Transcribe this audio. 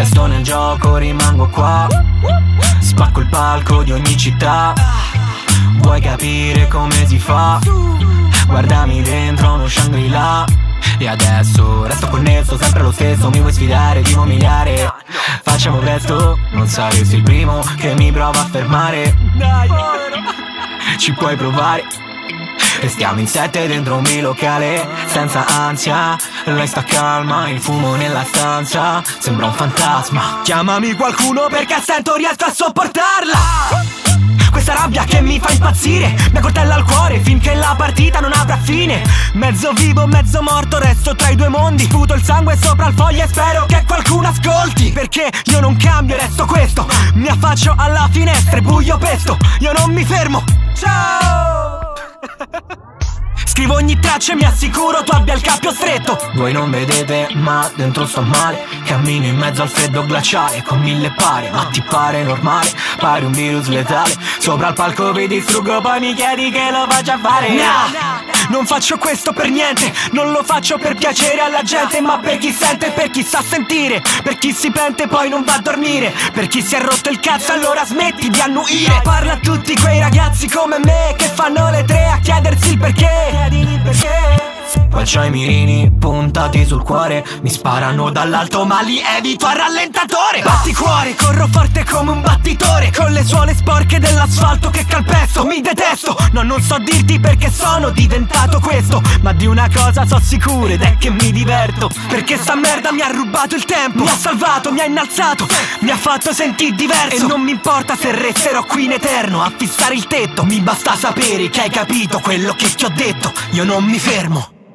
resto nel gioco, rimango qua. Spacco il palco di ogni città. Vuoi capire come si fa? Guardami dentro uno Shangri-La. E adesso resto connesso, sempre lo stesso. Mi vuoi sfidare, devo umiliare. Facciamo presto, non saresti il primo che mi prova a fermare. Ci puoi provare. Restiamo in 7 dentro un bilocale, senza ansia. Lei sta calma, il fumo nella stanza sembra un fantasma. Chiamami qualcuno perché sento riesco a sopportarla. Questa rabbia che mi fa impazzire mi accoltella al cuore finché la partita non avrà fine. Mezzo vivo, mezzo morto, resto tra i due mondi. Sputo il sangue sopra il foglio e spero che qualcuno ascolti. Perché io non cambio, resto questo. Mi affaccio alla finestra e buio pesto. Io non mi fermo. Ciao! Scrivo ogni traccia e mi assicuro tu abbia il cappio stretto. Voi non vedete ma dentro sto male. Cammino in mezzo al freddo glaciale con 1000 pare. Ma ti pare normale? Pare un virus letale. Sopra il palco vi distruggo, poi mi chiedi che lo faccia fare. Non faccio questo per niente. Non lo faccio per piacere alla gente, ma per chi sente e per chi sa sentire. Per chi si pente e poi non va a dormire. Per chi si è rotto il cazzo allora smetti di annuire. Parla a tutti quei ragazzi come me che fanno le 3 a chiedersi il perché. Poi c'ho i mirini puntati sul cuore. Mi sparano dall'alto ma li evito a rallentatore. Batti cuore, corro forte come un battitore. Con le suole sporche dell'asfalto che calpesto. Mi detesto, no non so dirti perché sono diventato questo. Ma di una cosa so sicuro ed è che mi diverto. Perché sta merda mi ha rubato il tempo. Mi ha salvato, mi ha innalzato, mi ha fatto sentire diverso. E non mi importa se resterò qui in eterno a fissare il tetto. Mi basta sapere che hai capito quello che ti ho detto. Io non mi fermo.